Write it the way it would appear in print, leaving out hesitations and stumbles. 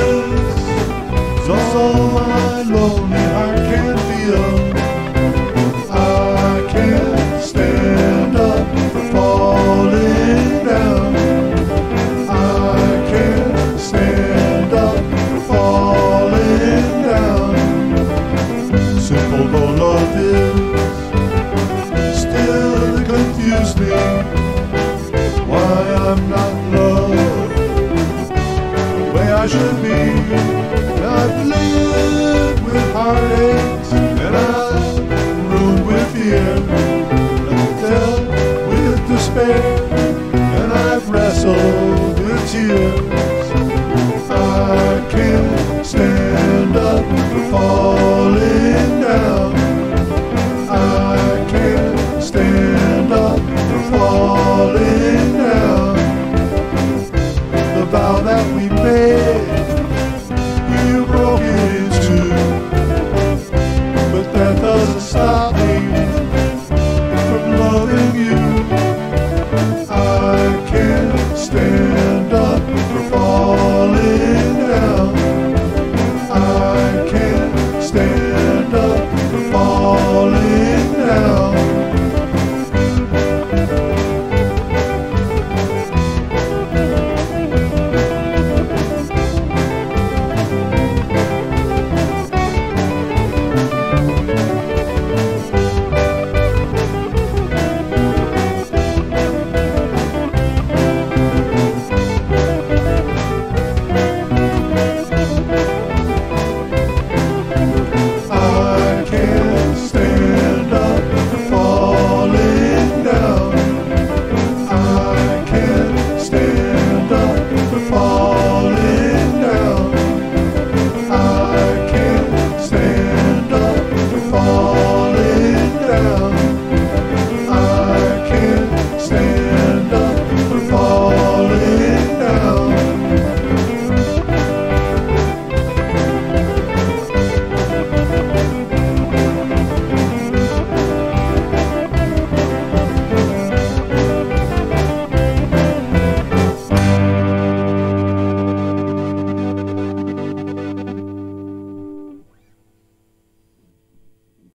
is all my lonely heart can feel. I can't stand up for falling down. I can't stand up for falling down. Simple though love is, still it confused me why I'm not loved the way I should be. I've lived with heartache